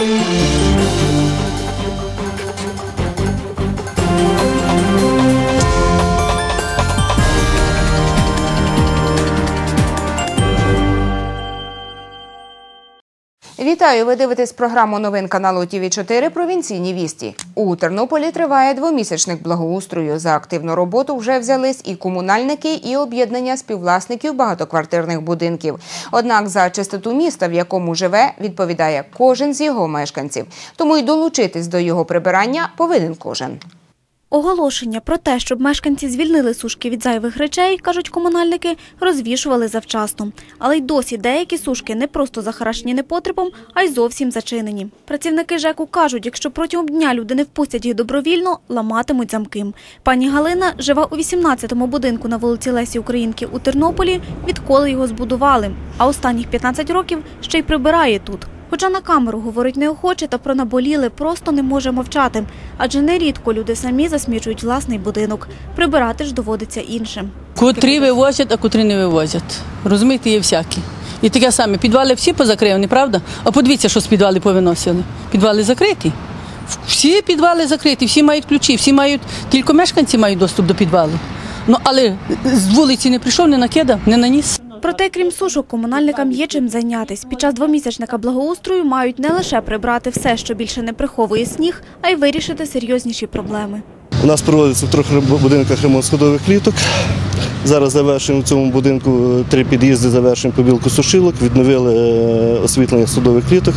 Вітаю! Ви дивитесь програму новин каналу ТВ4 «Провінційні вісті». У Тернополі триває двомісячник благоустрою. За активну роботу вже взялись і комунальники, і об'єднання співвласників багатоквартирних будинків. Однак за чистоту міста, в якому живе, відповідає кожен з його мешканців. Тому й долучитись до його прибирання повинен кожен. Оголошення про те, щоб мешканці звільнили сушки від зайвих речей, кажуть комунальники, розвішували завчасно. Але й досі деякі сушки не просто захарашені непотребом, а й зовсім зачинені. Працівники ЖЕКу кажуть, якщо протягом дня люди не впустять їх добровільно, ламатимуть замки. Пані Галина живе у 18-му будинку на вулиці Лесі Українки у Тернополі, відколи його збудували. А останніх 15 років ще й прибирає тут. Хоча на камеру говорить неохоче та про наболіле просто не може мовчати. Адже нерідко люди самі засмічують власний будинок. Прибирати ж доводиться іншим. Котрі вивозять, а котрі не вивозять. Розумієте, є всякі. І таке саме. Підвали всі позакривані, правда? А подивіться, що з підвали повиносили. Підвали закриті. Всі підвали закриті, всі мають ключі, всі мають, тільки мешканці мають доступ до підвалу. Ну, але з вулиці не прийшов, не накидав, не наніс. Проте, крім сушок, комунальникам є чим зайнятись. Під час двомісячника благоустрою мають не лише прибрати все, що більше не приховує сніг, а й вирішити серйозніші проблеми. У нас проводиться в 3 будинках ремонт сходових кліток. Зараз завершуємо в цьому будинку 3 під'їзди, завершуємо побілку сушилок, відновили освітлення сходових кліток,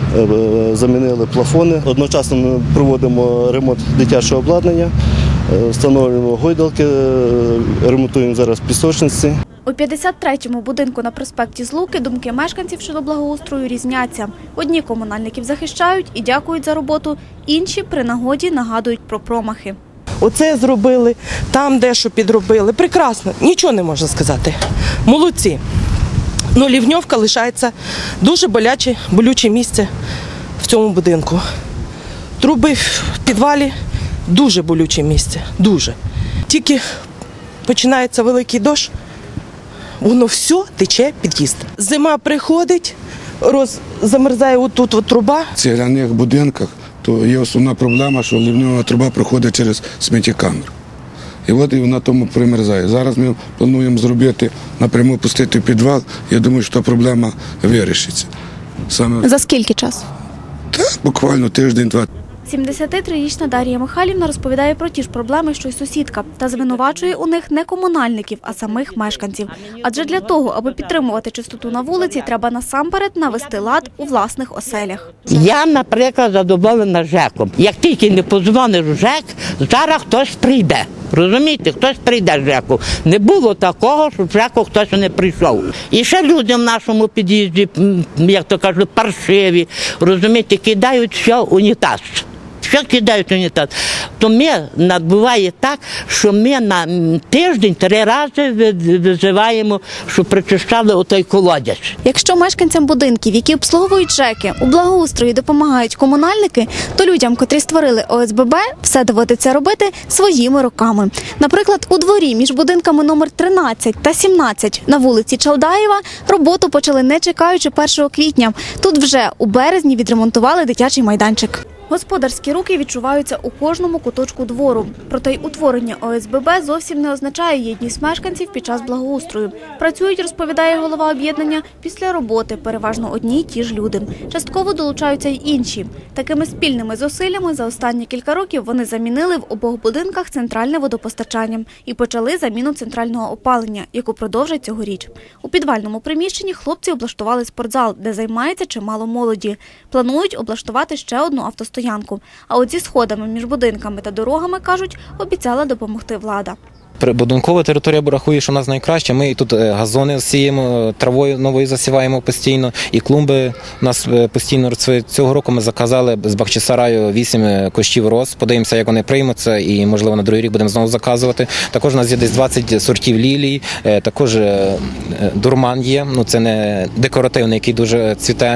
замінили плафони. Одночасно ми проводимо ремонт дитячого обладнання, встановлюємо гойдалки, ремонтуємо зараз пісочниці. У 53-му будинку на проспекті Злуки думки мешканців щодо благоустрою різняться. Одні комунальників захищають і дякують за роботу, інші при нагоді нагадують про промахи. Оце зробили, там дещо підробили. Прекрасно, нічого не можна сказати. Молодці. Ну, лівньовка лишається дуже болюче місце в цьому будинку. Труби в підвалі – дуже болюче місце, дуже. Тільки починається великий дощ, воно все тече під'їзд. Зима приходить, замерзає отут труба. В цегляних будинках то є основна проблема, що ливнева труба проходить через сміттєкамеру. І от і вона тому примерзає. Зараз ми плануємо зробити, напряму пустити підвал. Я думаю, що та проблема вирішиться. За скільки часу? Буквально тиждень-два. 73-річна Дар'я Михайлівна розповідає про ті ж проблеми, що й сусідка, та звинувачує у них не комунальників, а самих мешканців. Адже для того, аби підтримувати чистоту на вулиці, треба насамперед навести лад у власних оселях. Я, наприклад, задоволена ЖЕКом. Як тільки не подзвониш в ЖЕК, зараз хтось прийде. Розумієте, хтось прийде з ЖЕКу. Не було такого, що в ЖЕКу хтось не прийшов. І ще люди в нашому під'їзді, як то кажуть, паршиві, розумієте, кидають все в унітаз. Що кидають в унітаз? То буває так, що ми на тиждень 3 рази визиваємо, щоб причищали отой колодязь. Якщо мешканцям будинків, які обслуговують ЖЕКи, у благоустрої допомагають комунальники, то людям, котрі створили ОСББ, все доводиться робити своїми руками. Наприклад, у дворі між будинками номер 13 та 17 на вулиці Чалдаєва роботу почали не чекаючи 1 квітня. Тут вже у березні відремонтували дитячий майданчик. Господарські руки відчуваються у кожному куточку двору. Проте й утворення ОСББ зовсім не означає єдність мешканців під час благоустрою. Працюють, розповідає голова об'єднання, після роботи переважно одні й ті ж люди. Частково долучаються й інші. Такими спільними зусиллями за останні кілька років вони замінили в обох будинках центральне водопостачання і почали заміну центрального опалення, яку продовжать цьогоріч. У підвальному приміщенні хлопці облаштували спортзал, де займається чимало молоді. Планують облаштувати ще одну автостоянку. А от зі сходами між будинками та дорогами, кажуть, обіцяла допомогти влада. Прибудинкова територія рахує, що у нас найкраща. Ми і тут газони сіємо, травою новою засіваємо постійно, і клумби у нас постійно розцвітають. Цього року ми заказали з Бахчисараю 8 кущів роз. Подивимося, як вони приймуться, і, можливо, на другий рік будемо знову заказувати. Також у нас є десь 20 сортів лілій, також дурман є, це не декоративний, який дуже цвіте.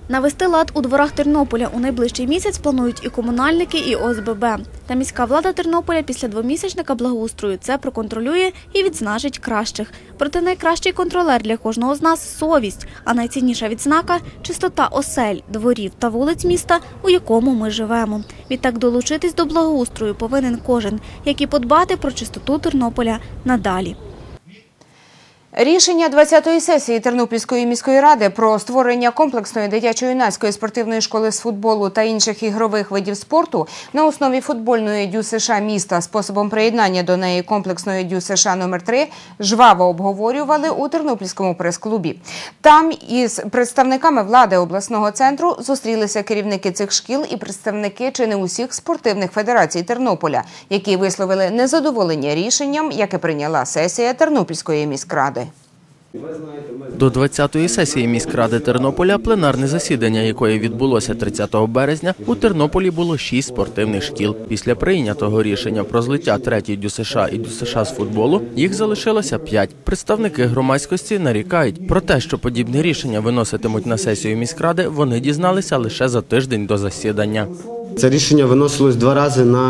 Навести лад у дворах Тернополя у найближчий місяць планують і комунальники, і ОСББ. Та міська влада Тернополя після двомісячника благоустрою це проконтролює і відзначить кращих. Проте найкращий контролер для кожного з нас – совість, а найцінніша відзнака – чистота осель, дворів та вулиць міста, у якому ми живемо. Відтак долучитись до благоустрою повинен кожен, як і подбати про чистоту Тернополя надалі. Рішення 20-ї сесії Тернопільської міської ради про створення комплексної дитячо-юнацької спортивної школи з футболу та інших ігрових видів спорту на основі футбольної ДЮСШ міста способом приєднання до неї комплексної ДЮСШ номер 3 жваво обговорювали у Тернопільському прес-клубі. Там із представниками влади обласного центру зустрілися керівники цих шкіл і представники чи не усіх спортивних федерацій Тернополя, які висловили незадоволення рішенням, яке прийняла сесія Тернопільської міськради. До 20-ї сесії міськради Тернополя, пленарне засідання якої відбулося 30 березня, у Тернополі було 6 спортивних шкіл. Після прийнятого рішення про злиття 3-ї ДЮСШ і ДЮСШ з футболу, їх залишилося 5. Представники громадськості нарікають. Про те, що подібне рішення виноситимуть на сесію міськради, вони дізналися лише за тиждень до засідання. Це рішення виносилось 2 рази на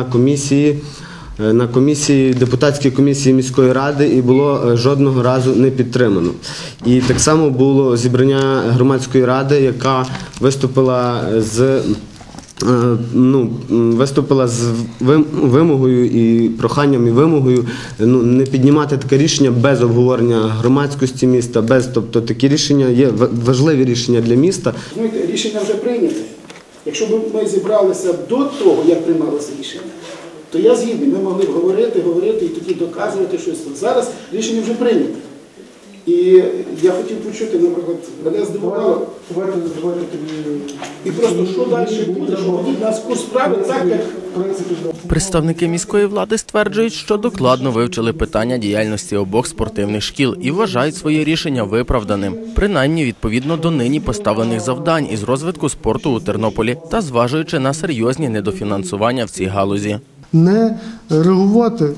депутатській комісії міської ради і було жодного разу не підтримано. І так само було зібрання громадської ради, яка виступила з вимогою і проханням і вимогою не піднімати таке рішення без обговорення громадськості міста, тобто такі рішення є важливі рішення для міста. Рішення вже прийняте. Якщо б ми зібралися до того, як приймалося рішення, то я згідний, ми могли б говорити і тоді доказувати щось. Зараз рішення вже прийнято. І я хотів почути, наприклад, мене здивувало, і просто що далі буде, що ведуть нас курс справи так, як в принципі. Представники міської влади стверджують, що докладно вивчили питання діяльності обох спортивних шкіл і вважають своє рішення виправданим. Принаймні, відповідно до нині поставлених завдань із розвитку спорту у Тернополі та зважуючи на серйозні недофінансування в цій галузі. Не реагувати,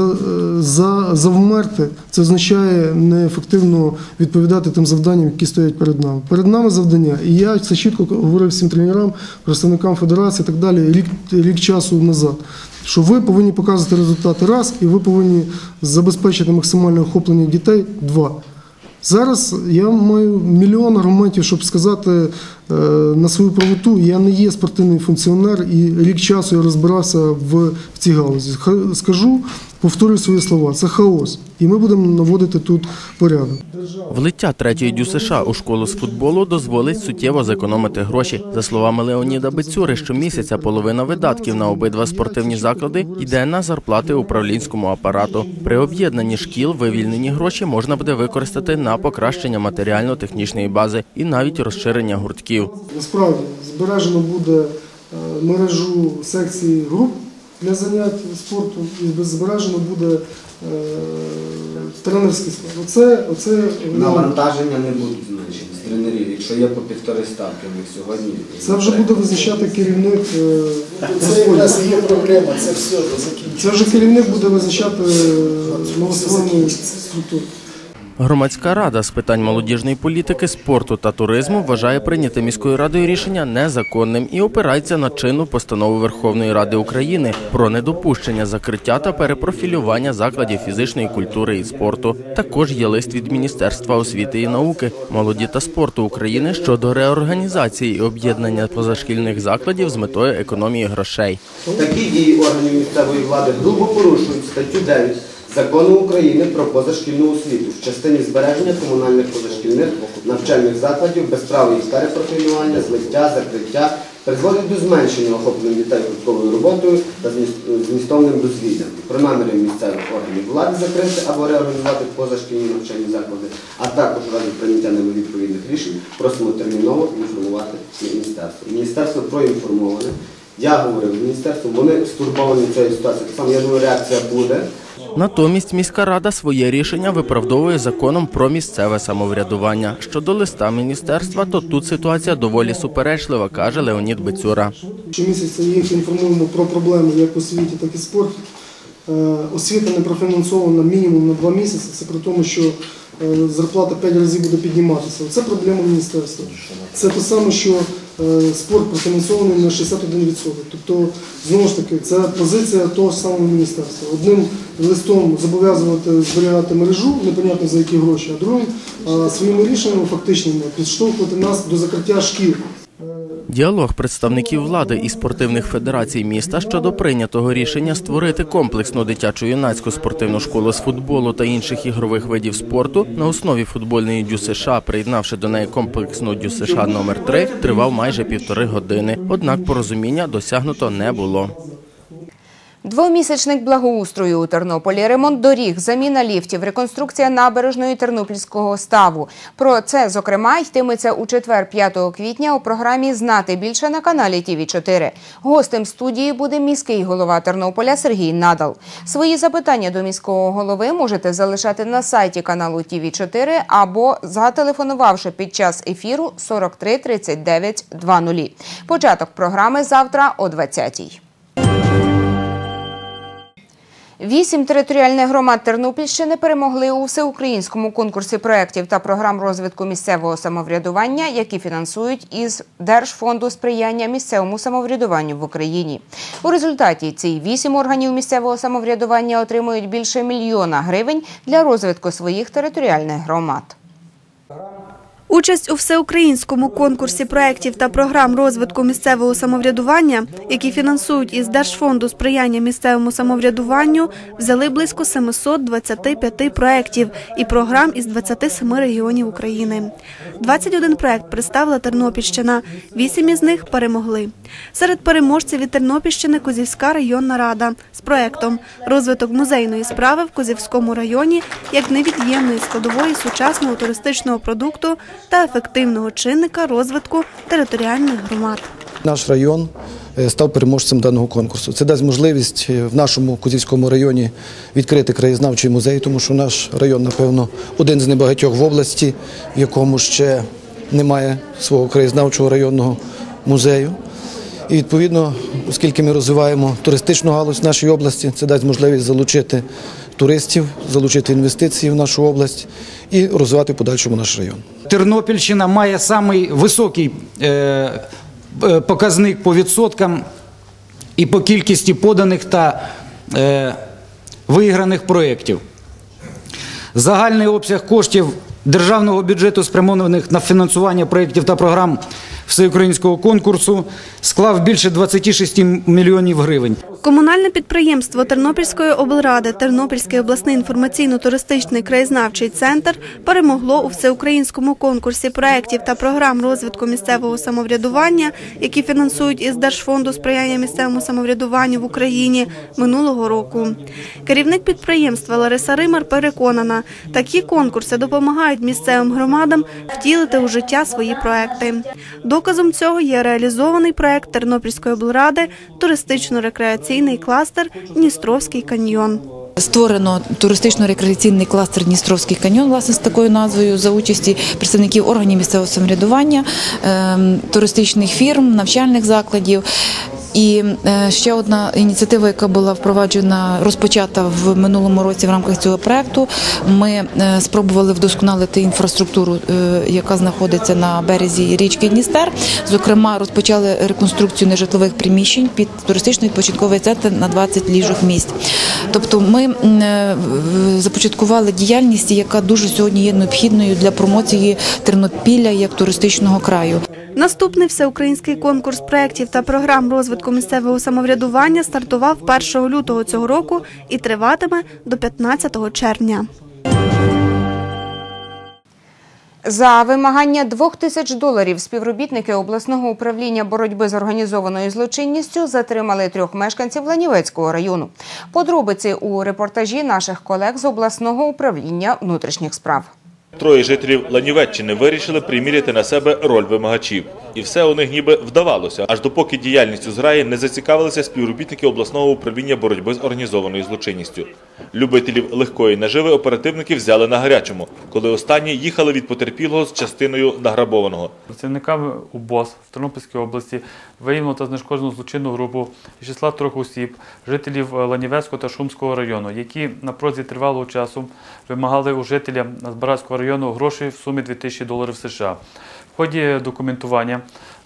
завмерти – це означає неефективно відповідати тим завданням, які стоять перед нами. Перед нами завдання, і я це чітко говорив всім тренерам, представникам федерації і так далі рік часу назад, що ви повинні показувати результати раз, і ви повинні забезпечити максимальне охоплення дітей два. Зараз я маю мільйон аргументів, щоб сказати на свою правоту. Я не є спортивний функціонер і рік часу я розбирався в цій галузі. Скажу, повторюю свої слова, це хаос. І ми будемо наводити тут порядок. Влиття 3-ї ДЮСШ у школу з футболу дозволить суттєво зекономити гроші. За словами Леоніда Бецюри, щомісяця половина видатків на обидва спортивні заклади йде на зарплати управлінському апарату. При об'єднанні шкіл вивільнені гроші можна буде використати на покращення матеріально-технічної бази і навіть розширення гуртків. Насправді, збережено буде мережу секцій груп для занять спорту і збережено буде тренерський склад. Навантаження не будуть зменшені з тренерів, якщо є по 1,5 ставки в них сьогодні. Це вже буде визначати керівник. Це у нас є проблема, це все закінчиться. Це вже керівник буде визначати новостворені структури. Громадська рада з питань молодіжної політики, спорту та туризму вважає прийняте міською радою рішення незаконним і опирається на чинну постанову Верховної Ради України про недопущення закриття та перепрофілювання закладів фізичної культури і спорту. Також є лист від Міністерства освіти і науки, молоді та спорту України щодо реорганізації і об'єднання позашкільних закладів з метою економії грошей. Такі дії органів місцевої влади грубо порушують статтю 9 Закону України про позашкільну освіту в частині збереження комунальних позашкільних навчальних закладів без права їх перепрофілювання, злиття, закриття, призводить до зменшення охоплення дітей гуртковою роботою та змістовним дозвіллям. Про наміри місцевих органів влади закрити або реорганізувати позашкільні навчальні заклади, а також у разі прийняття ними відповідних рішень просимо терміново інформувати міністерство. Міністерство проінформоване. Я говорив з міністерством, вони стурбовані цією ситуацією. Сам, я думаю, реакція буде. Натомість міська рада своє рішення виправдовує законом про місцеве самоврядування. Щодо листа міністерства, то тут ситуація доволі суперечлива, каже Леонід Бецюра. Щомісяця їх інформуємо про проблеми як у освіті, так і спорту. Освіта не профінансована мінімум на 2 місяці. Це при тому, що зарплата 5 разів буде підніматися. Це проблема міністерства. Це те саме, що спорт профінансований на 61%. Тобто, знову ж таки, це позиція того ж самого міністерства. Одним листом зобов'язувати зберігати мережу, непонятно за які гроші, а другим своїми рішеннями фактичними підштовхувати нас до закриття шкіл. Діалог представників влади і спортивних федерацій міста щодо прийнятого рішення створити комплексну дитячо-юнацьку спортивну школу з футболу та інших ігрових видів спорту на основі футбольної ДЮСШ, приєднавши до неї комплексну ДЮСШ номер 3, тривав майже 1,5 години. Однак порозуміння досягнуто не було. Двомісячник благоустрою у Тернополі, ремонт доріг, заміна ліфтів, реконструкція набережної Тернопільського ставу. Про це, зокрема, йтиметься у четвер, 5 квітня, у програмі «Знати більше» на каналі ТВ4. Гостем студії буде міський голова Тернополя Сергій Надал. Свої запитання до міського голови можете залишати на сайті каналу ТВ4 або зателефонувавши під час ефіру 43 39 00. Початок програми завтра о 20-й. 8 територіальних громад Тернопільщини перемогли у всеукраїнському конкурсі проєктів та програм розвитку місцевого самоврядування, які фінансують із Держфонду сприяння місцевому самоврядуванню в Україні. У результаті ці 8 органів місцевого самоврядування отримують більше 1 мільйона гривень для розвитку своїх територіальних громад. Участь у всеукраїнському конкурсі проєктів та програм розвитку місцевого самоврядування, які фінансують із Держфонду сприяння місцевому самоврядуванню, взяли близько 725 проєктів і програм із 27 регіонів України. 21 проєкт представила Тернопільщина, 8 із них перемогли. Серед переможців від Тернопільщини Козівська районна рада з проєктом «Розвиток музейної справи в Козівському районі як невід'ємної складової сучасного туристичного продукту та ефективного чинника розвитку територіальних громад». Наш район став переможцем даного конкурсу. Це дасть можливість в нашому Козівському районі відкрити краєзнавчий музей, тому що наш район, напевно, один з небагатьох в області, в якому ще немає свого краєзнавчого районного музею. І, відповідно, оскільки ми розвиваємо туристичну галузь в нашій області, це дасть можливість залучити туристів, залучити інвестиції в нашу область і розвивати в подальшому наш район. Тернопільщина має самий високий показник по відсоткам і по кількості поданих та виграних проєктів. Загальний обсяг коштів державного бюджету, спрямованих на фінансування проєктів та програм всеукраїнського конкурсу, склав більше 26 мільйонів гривень. Комунальне підприємство Тернопільської облради «Тернопільський обласний інформаційно-туристичний краєзнавчий центр» перемогло у всеукраїнському конкурсі проєктів та програм розвитку місцевого самоврядування, які фінансують із Держфонду сприяння місцевому самоврядуванню в Україні минулого року. Керівник підприємства Лариса Римар переконана, такі конкурси допомагають місцевим громадам втілити у життя свої проєкти. Доказом цього є реалізований проєкт Тернопільської облради «Туристично-рекреаційний кластер Дністровський каньйон». Створено туристично-рекреаційний кластер «Дністровський каньйон», власне, з такою назвою, за участі представників органів місцевого самоврядування, туристичних фірм, навчальних закладів. І ще одна ініціатива, яка була впроваджена, розпочата в минулому році в рамках цього проєкту. Ми спробували вдосконалити інфраструктуру, яка знаходиться на березі річки Дністер. Зокрема, розпочали реконструкцію нежитлових приміщень під туристично-відпочинковий центр на 20 ліжок місць. Тобто ми започаткували діяльність, яка дуже сьогодні є необхідною для промоції Тернопілля як туристичного краю. Наступний всеукраїнський конкурс проєктів та програм розвитку місцевого самоврядування стартував 1 лютого цього року і триватиме до 15 червня. За вимагання $2000 співробітники обласного управління боротьби з організованою злочинністю затримали 3 мешканців Ланівецького району. Подробиці у репортажі наших колег з обласного управління внутрішніх справ. 3 жителів Ланівеччини вирішили приміряти на себе роль вимагачів. І все у них ніби вдавалося, аж допоки діяльністю зграї не зацікавилися співробітники обласного управління боротьби з організованою злочинністю. Любителів легкої наживи оперативники взяли на гарячому, коли останні їхали від потерпілого з частиною награбованого. Працівниками УБОЗ в Тернопільській області виявлено та знешкоджено злочинну групу із числа 3 осіб, жителів Ланівецького та Шумського району, які на протязі тривалого часу вимагали у жителя Збаразького району гроші в сумі $2000 США. В ході документування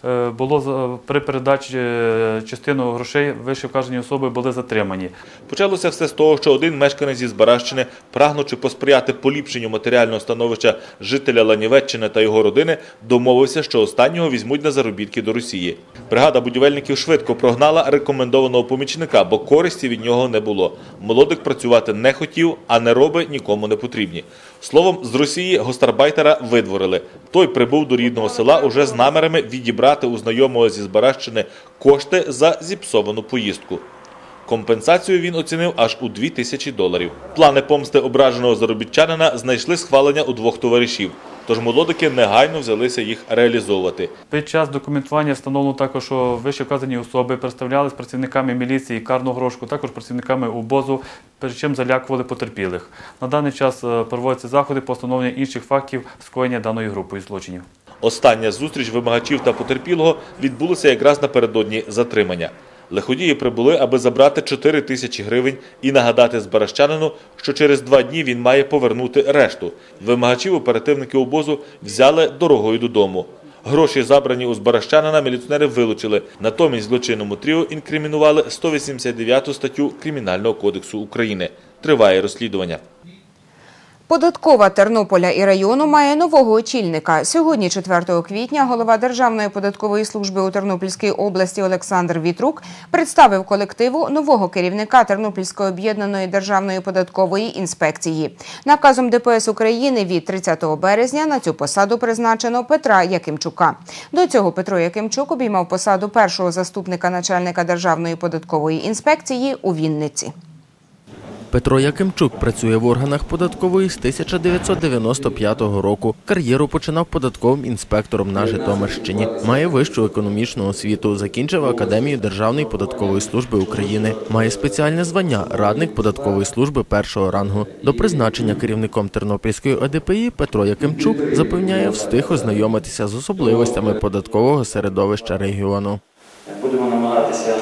було при передачі частину грошей вище вказані особи були затримані. Почалося все з того, що один мешканець зі Збаразчини, прагнучи посприяти поліпшенню матеріального становища жителя Ланівеччини та його родини, домовився, що останнього візьмуть на заробітки до Росії. Бригада будівельників швидко прогнала рекомендованого помічника, бо користі від нього не було. Молодик працювати не хотів, а нероби нікому не потрібні. Словом, з Росії гостарбайтера видворили. Той прибув до рідного села уже з намірами відібрати у знайомого зі Збаразчини кошти за зіпсовану поїздку. Компенсацію він оцінив аж у $2000. Плани помсти ображеного заробітчанина знайшли схвалення у 2 товаришів. Тож молодики негайно взялися їх реалізовувати. Під час документування встановлено також, що вище вказані особи представлялись працівниками міліції карного розшуку, також працівниками УБОЗу, перед чим залякували потерпілих. На даний час проводяться заходи по встановленню інших фактів скоєння даної групою злочинів. Остання зустріч вимагачів та потерпілого відбулася якраз напередодні затримання. Лиходії прибули, аби забрати 4000 гривень і нагадати збаразчанину, що через 2 дні він має повернути решту. Вимагачів оперативники УБОЗу взяли дорогою додому. Гроші, забрані у збаразчанина, міліціонери вилучили. Натомість злочинному тріо інкримінували 189 статтю Кримінального кодексу України. Триває розслідування. Податкова Тернополя і району має нового очільника. Сьогодні, 4 квітня, голова Державної податкової служби у Тернопільській області Олександр Вітрук представив колективу нового керівника Тернопільської об'єднаної державної податкової інспекції. Наказом ДПС України від 30 березня на цю посаду призначено Петра Якимчука. До цього Петро Якимчук обіймав посаду першого заступника начальника Державної податкової інспекції у Вінниці. Петро Якимчук працює в органах податкової з 1995 року. Кар'єру починав податковим інспектором на Житомирщині. Має вищу економічну освіту, закінчив Академію Державної податкової служби України. Має спеціальне звання – радник податкової служби першого рангу. До призначення керівником Тернопільської ОДПІ Петро Якимчук запевняє, встиг ознайомитися з особливостями податкового середовища регіону. Будемо намагатися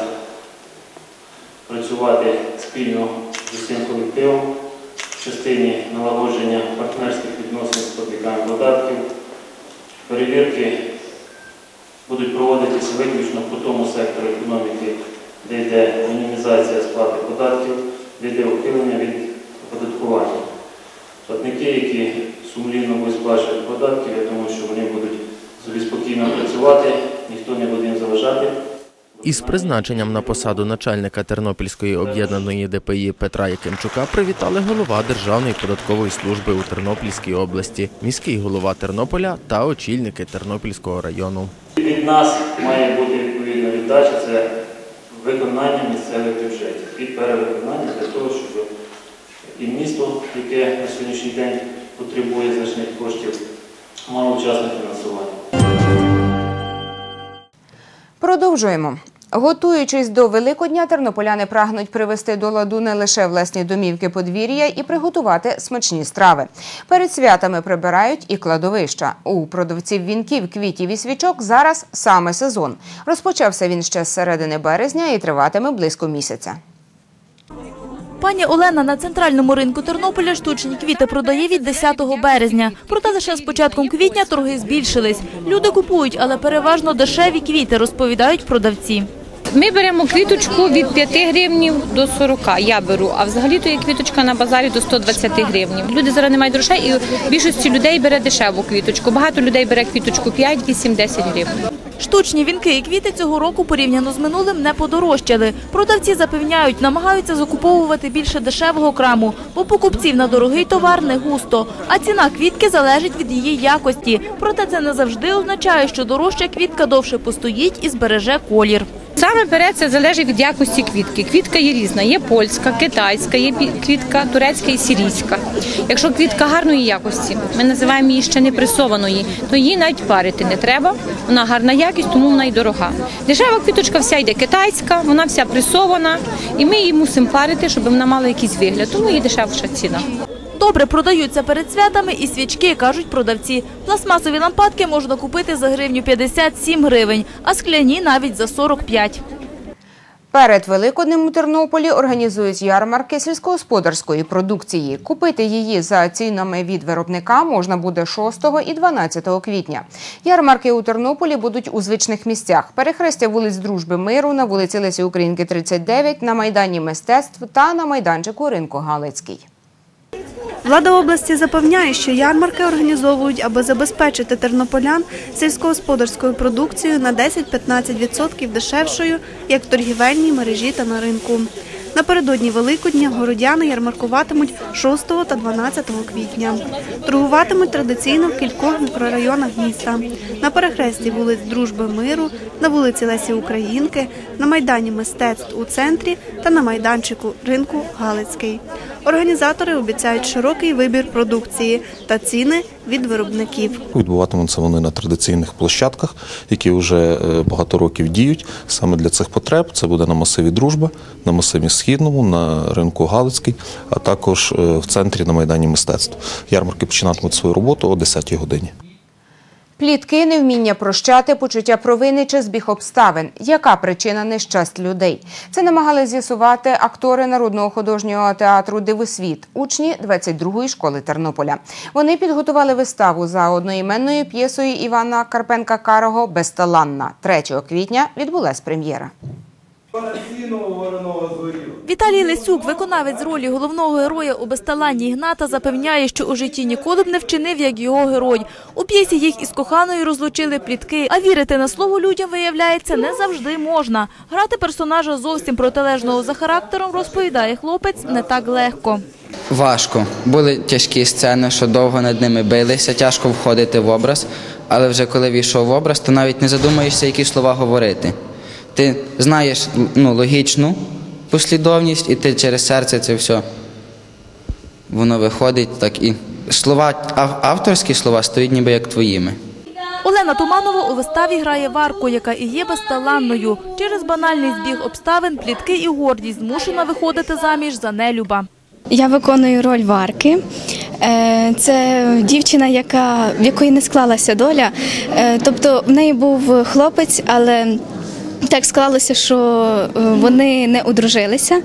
працювати спільно з усім колективом в частині налагодження партнерських відносин з платниками податків. Перевірки будуть проводитися виключно по тому сектору економіки, де йде мінімізація сплати податків, де йде ухилення від оподаткування. Платники, які сумлінно будуть сплачувати податків, я думаю, що вони будуть собі спокійно працювати, ніхто не буде їм заважати. Із призначенням на посаду начальника Тернопільської об'єднаної ДПІ Петра Якимчука привітали голова Державної податкової служби у Тернопільській області, міський голова Тернополя та очільники Тернопільського району. Від нас має бути відповідна віддача – це виконання місцевих бюджетів і перевиконання для того, щоб і місто, яке на сьогоднішній день потребує значних коштів, мало вчасне фінансування. Продовжуємо. Готуючись до Великодня, тернополяни прагнуть привести до ладу не лише власні домівки, подвір'я і приготувати смачні страви. Перед святами прибирають і кладовища. У продавців вінків, квітів і свічок зараз саме сезон. Розпочався він ще з середини березня і триватиме близько місяця. Пані Олена на центральному ринку Тернополя штучні квіти продає від 10 березня. Проте лише з початком квітня торги збільшились. Люди купують, але переважно дешеві квіти, розповідають продавці. Ми беремо квіточку від 5 гривнів до 40, я беру, а взагалі-то є квіточка на базарі до 120 гривнів. Люди зараз не мають грошей і більшості людей бере дешеву квіточку. Багато людей бере квіточку 5, 8, 10 гривень. Штучні вінки і квіти цього року порівняно з минулим не подорожчали. Продавці запевняють, намагаються закуповувати більше дешевого краму, бо покупців на дорогий товар не густо. А ціна квітки залежить від її якості. Проте це не завжди означає, що дорожча квітка довше постоїть і збереже колір. Саме перед це залежить від якості квітки. Квітка є різна, є польська, китайська, є квітка турецька і сирійська. Якщо квітка гарної якості, ми називаємо її ще не пресованої, то її навіть парити не треба. Вона гарна якість. якість, тому вона й дорога. Дешева квіточка вся йде китайська, вона вся пресована, і ми її мусимо парити, щоб вона мала якийсь вигляд, тому їй дешевша ціна. Добре продаються перед святами і свічки, кажуть продавці. Пластмасові лампадки можна купити за гривню 57 гривень, а скляні навіть за 45. Перед Великоднем у Тернополі організують ярмарки сільськогосподарської продукції. Купити її за цінами від виробника можна буде 6 і 12 квітня. Ярмарки у Тернополі будуть у звичних місцях. Перехрестя вулиць Дружби Миру, на вулиці Лесі Українки, 39, на Майдані Мистецтв та на майданчику ринку Галицький. Влада області запевняє, що ярмарки організовують, аби забезпечити тернополян сільськогосподарською продукцією на 10-15% дешевшою, як в торгівельній мережі та на ринку. Напередодні Великодня городяни ярмаркуватимуть 6 та 12 квітня. Торгуватимуть традиційно в кількох мікрорайонах міста. На перехресті вулиць Дружби Миру, на вулиці Лесі Українки, на Майдані Мистецтв у центрі та на майданчику ринку Галицький. Організатори обіцяють широкий вибір продукції та ціни від виробників. Відбуватимуться вони на традиційних площадках, які вже багато років діють. Саме для цих потреб це буде на масиві Дружба, на масиві Східному, на ринку Галицький, а також в центрі на Майдані Мистецтв. Ярмарки починатимуть свою роботу о 10-й годині. Плітки, невміння прощати, почуття провини чи збіг обставин. Яка причина нещасть людей? Це намагались з'ясувати актори Народного художнього театру «Дивосвіт», учні 22-ї школи Тернополя. Вони підготували виставу за одноіменною п'єсою Івана Карпенка-Карого «Безталанна». 3 квітня відбулась прем'єра. Віталій Лисюк, виконавець ролі головного героя у «Безталанні» Ігната, запевняє, що у житті ніколи б не вчинив, як його герой. У п'єсі їх із коханою розлучили плітки, а вірити на слово людям, виявляється, не завжди можна. Грати персонажа зовсім протилежного за характером, розповідає хлопець, не так легко. Важко. Були тяжкі сцени, що довго над ними билися, тяжко входити в образ, але вже коли війшов в образ, то навіть не задумаєшся, які слова говорити. Ти знаєш логічну послідовність, і ти через серце це все, воно виходить так. І слова, авторські слова стоять ніби як твоїми. Олена Туманова у виставі грає Варку, яка і є безталанною. Через банальний збіг обставин, плітки і гордість змушена виходити заміж за нелюба. Я виконую роль Варки. Це дівчина, в якої не склалася доля. Тобто в неї був хлопець, але так склалося, що вони не одружилися.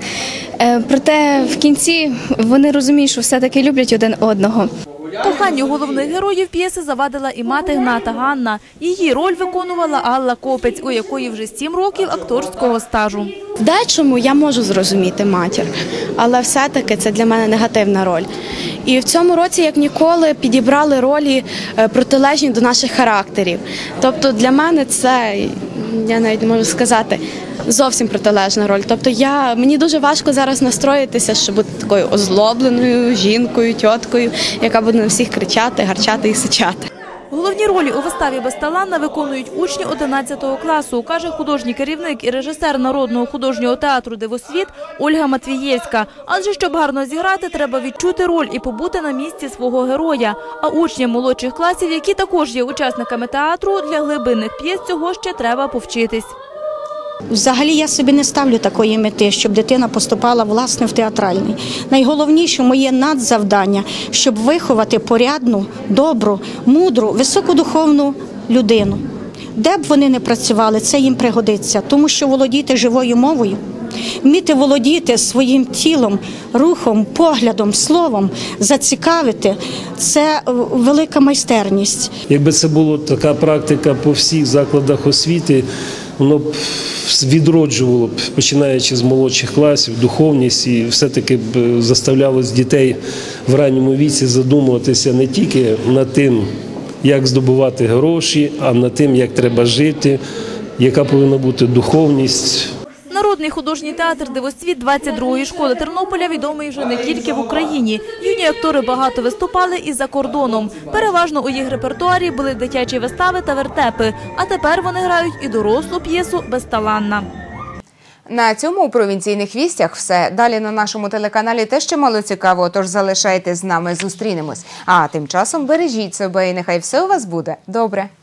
Проте в кінці вони розуміють, що все-таки люблять один одного. Коханню головних героїв п'єси завадила і мати Гната Ганна. Її роль виконувала Алла Копець, у якої вже 7 років акторського стажу. В дечому я можу зрозуміти матір, але все-таки це для мене негативна роль. І в цьому році, як ніколи, підібрали ролі протилежні до наших характерів. Тобто для мене це, я навіть не можу сказати, зовсім протилежна роль. Тобто мені дуже важко зараз настроїтися, щоб бути такою озлобленою жінкою, тіткою, яка буде на всіх кричати, гарчати і сичати. Головні ролі у виставі «Безталанна» виконують учні 11 класу, каже художній керівник і режисер Народного художнього театру «Дивосвіт» Ольга Матвієвська. Адже щоб гарно зіграти, треба відчути роль і побути на місці свого героя. А учням молодших класів, які також є учасниками театру, для глибинних п'єс цього ще треба повчитись. Взагалі я собі не ставлю такої мети, щоб дитина поступала власне в театральний. Найголовніше моє надзавдання, щоб виховати порядну, добру, мудру, високодуховну людину. Де б вони не працювали, це їм пригодиться, тому що володіти живою мовою, вміти володіти своїм тілом, рухом, поглядом, словом, зацікавити – це велика майстерність. Якби це була така практика по всіх закладах освіти, воно б відроджувало б, починаючи з молодших класів, духовність і все-таки б заставлялось дітей в ранньому віці задумуватися не тільки над тим, як здобувати гроші, а над тим, як треба жити, яка повинна бути духовність. Народний художній театр «Дивосвіт» 22-ї школи Тернополя відомий вже не тільки в Україні. Юні актори багато виступали і за кордоном. Переважно у їх репертуарі були дитячі вистави та вертепи. А тепер вони грають і дорослу п'єсу «Безталанна». На цьому у провінційних вістях все. Далі на нашому телеканалі теж чимало цікавого, тож залишайтесь з нами, зустрінемось. А тим часом бережіть себе і нехай все у вас буде добре.